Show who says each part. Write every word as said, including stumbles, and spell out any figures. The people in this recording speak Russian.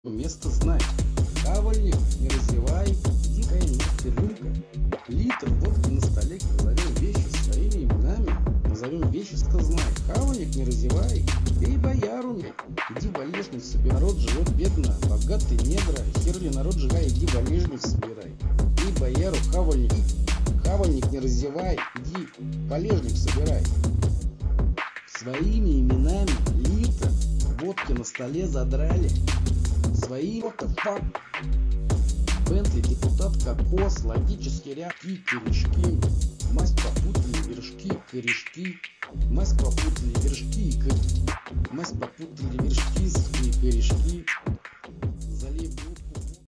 Speaker 1: Место знай. Кавальник, не разевай, дикая нефть рюмка. Литр водки на столе, назовем вещи своими именами. Назовем вещи, что знай. Кавальник, не разевай, эй, бояру, иди валежник собирай. Народ живет бедно, богатый недра. Херли народ живая, иди валежник собирай. Эй, бояру, кавальник, кавальник, не разевай, иди валежник собирай. Своими именами литр водки на столе задрали. Свои фак. Бентли, депутат, кокос, логические рябки, корешки. Масть попутали вершки, корешки. Масть попутали вершки, корешки. Масть попутали вершки, корешки.